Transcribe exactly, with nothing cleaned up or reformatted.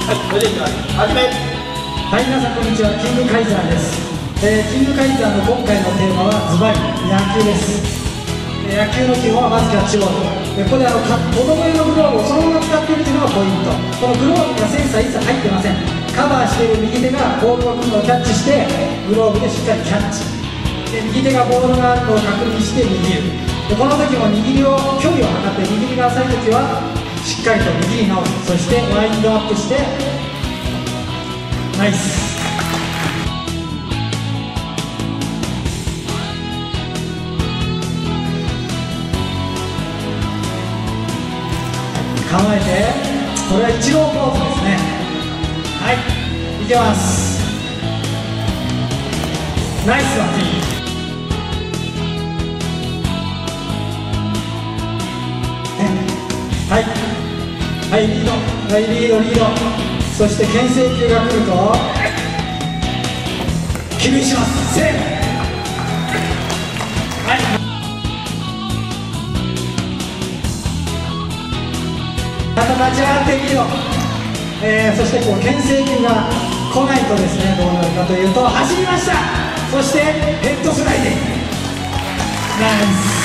はい、それでいきます。始め。 はい、皆さんこんにちは。キングカイザーです。えー、キングカイザーの今回のテーマはズバリ野球です。えー、野球の基本はまずキャッチボール。えー、ここであの子供用のグローブをそのまま使っているというのがポイント。このグローブにはセンサー一切入ってません。カバーしている右手がボールが来るのをキャッチして、グローブでしっかりキャッチ。で右手がボールがあるのを確認して握る。でこの時も握りを距離を測って握りが浅い時はしっかりと握り直す。そしてワインドアップしてナイス。構えて、これはイチローポーズですね。はい、いけます。ナイスバッティング。はい、はい、リード、はい、リード、リード。そして牽制球が来ると気にします。セーフ。はい、また立ち上がってリード。えー、そしてこう牽制球が来ないとですね、どうなるかというと走りました。そしてヘッドスライディング。ナイス。